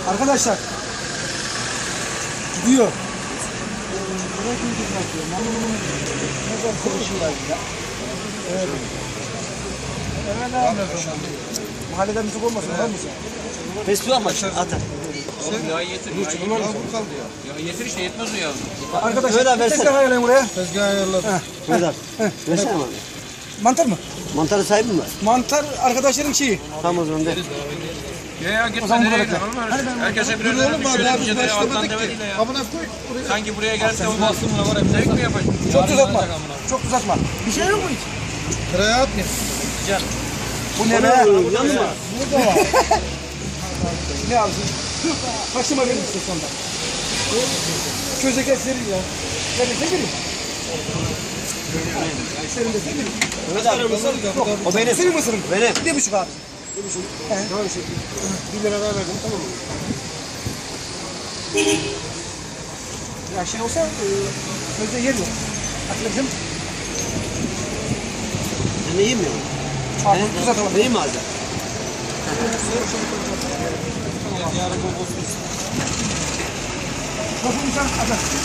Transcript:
Arkadaşlar. Gidiyor. Evet. Mahalleden müzik olmasın, var mı sen? Festival maçı atar. Oğlum ya yeter. Ya yeter işte yetmez o ya. Arkadaşlar tekrar ayarlayın buraya. Tezgah ayarladım. Vedat. Versene bana. Mantar mı? Mantarı sahibi mi var? Mantar arkadaşların şeyi. Tamam o zaman de. Ya gitme nereye gidiyorsun? Herkese birer tane düşüyor. Bir atlan demediyle ya. Amına koy. Sanki buraya gelip de ondan sonra zevk mi yapacaksın? Çok uzatma. Çok uzatma. Bir şey yok mu hiç? Sıraya atmayın. Bu ne be? Yandı mı? Burada var. Ne abi? Başıma verir misin sonunda? Közeke serin ya. Sen de serin. Serin de serin. O benim. Senin mısırın? Benim. 1,5 abi. 1,5. Tamam şey. 1 lira daha verdim, tamam mı? Ya şey olsa közde yer yok. Hatırladın mı? Sen de yemiyor. Abi uzatalım. Neyi mi alacak? Toplumsan adam.